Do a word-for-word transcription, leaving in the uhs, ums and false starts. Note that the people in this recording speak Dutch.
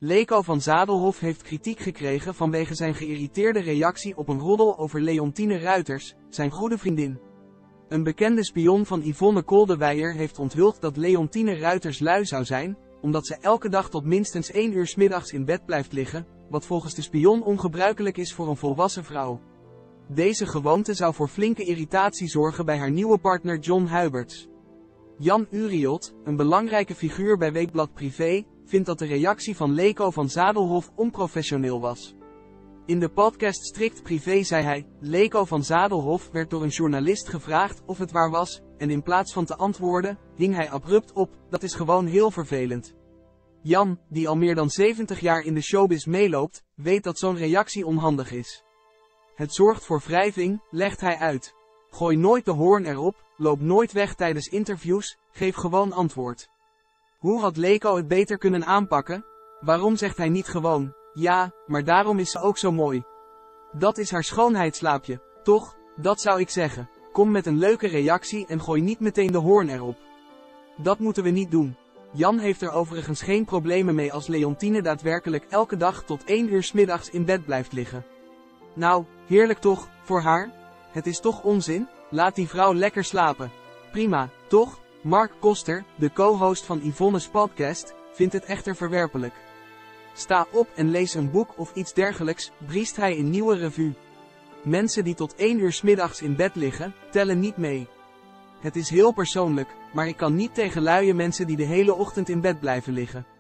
Leco van Zadelhoff heeft kritiek gekregen vanwege zijn geïrriteerde reactie op een roddel over Leontine Ruiters, zijn goede vriendin. Een bekende spion van Yvonne Koldewijer heeft onthuld dat Leontine Ruiters lui zou zijn, omdat ze elke dag tot minstens één uur 's middags in bed blijft liggen, wat volgens de spion ongebruikelijk is voor een volwassen vrouw. Deze gewoonte zou voor flinke irritatie zorgen bij haar nieuwe partner John Huiberts. Jan Uriot, een belangrijke figuur bij Weekblad Privé, vindt dat de reactie van Leco van Zadelhoff onprofessioneel was. In de podcast Strikt Privé zei hij: Leco van Zadelhoff werd door een journalist gevraagd of het waar was, en in plaats van te antwoorden, hing hij abrupt op. Dat is gewoon heel vervelend. Jan, die al meer dan zeventig jaar in de showbiz meeloopt, weet dat zo'n reactie onhandig is. Het zorgt voor wrijving, legt hij uit. Gooi nooit de hoorn erop, loop nooit weg tijdens interviews, geef gewoon antwoord. Hoe had Leco het beter kunnen aanpakken? Waarom zegt hij niet gewoon: ja, maar daarom is ze ook zo mooi. Dat is haar schoonheidsslaapje, toch? Dat zou ik zeggen. Kom met een leuke reactie en gooi niet meteen de hoorn erop. Dat moeten we niet doen. Jan heeft er overigens geen problemen mee als Leontine daadwerkelijk elke dag tot één uur 's middags in bed blijft liggen. Nou, heerlijk toch, voor haar? Het is toch onzin? Laat die vrouw lekker slapen. Prima, toch? Mark Koster, de co-host van Yvonne's podcast, vindt het echter verwerpelijk. Sta op en lees een boek of iets dergelijks, briest hij in Nieuwe Revue. Mensen die tot één uur 's middags in bed liggen, tellen niet mee. Het is heel persoonlijk, maar ik kan niet tegen luie mensen die de hele ochtend in bed blijven liggen.